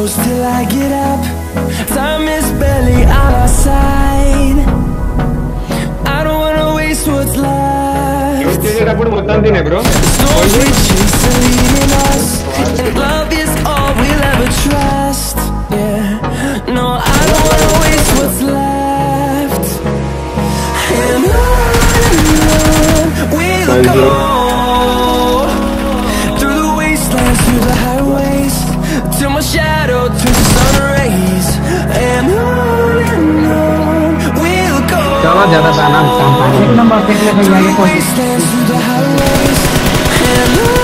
close till I get up. Time is barely on our side. I don't wanna waste what's left. Storms we chase are leading us, and love is all we'll ever trust. Yeah, no, I don't wanna waste what's left. And on we'll go, through the wastelands, through the highways, till my shadow turns to sun rays. And on we'll go, through the wastelands, through the highways. And on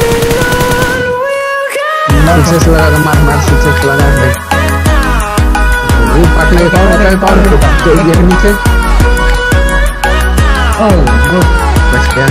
we'll go. Sukses lagi mar sukses lagi. Ini pakai tahun jadi नीचे. Oh, bro, बच गया.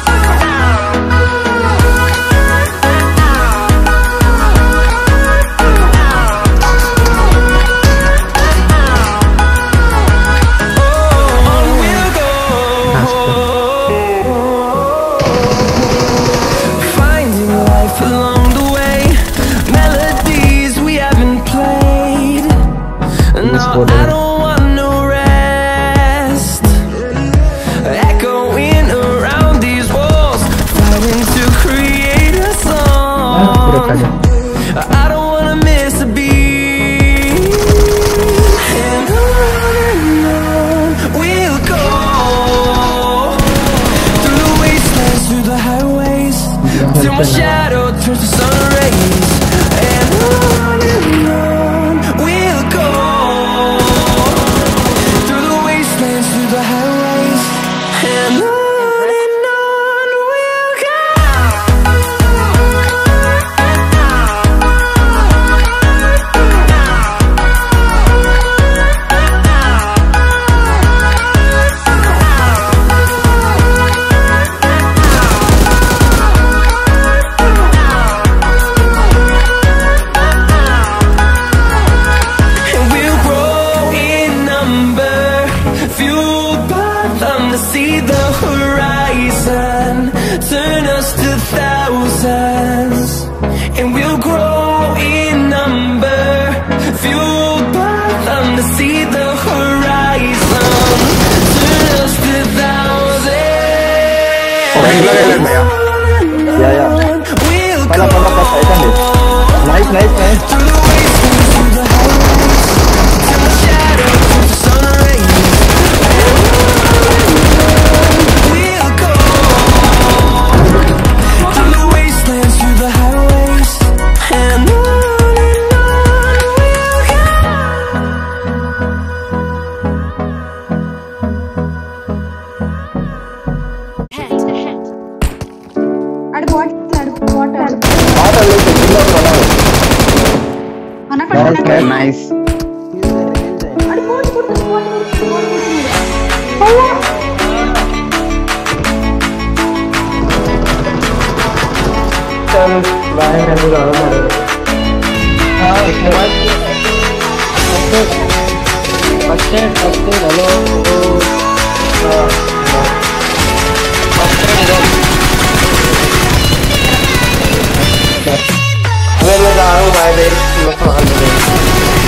I don't want no rest, echoing around these walls, fighting to create a song. I don't wanna miss a beat. And on we'll go, through the wastelands, through the highways, till my shadow turns to sun rays. And on we'll go, through the highways, and on we'll go. And we'll grow in number, fueled by them to see the horizon, turn us to thousands. And we'll grow in number, fueled by them to see the horizon, turn us to thousands. Yeah. We'll Nice. through the wastelands, through the highways, till the shadow turns to sun rays. We'll go, through the wastelands, through the highways, and on we'll go. Nice. मैं जा रहा हूँ भाई,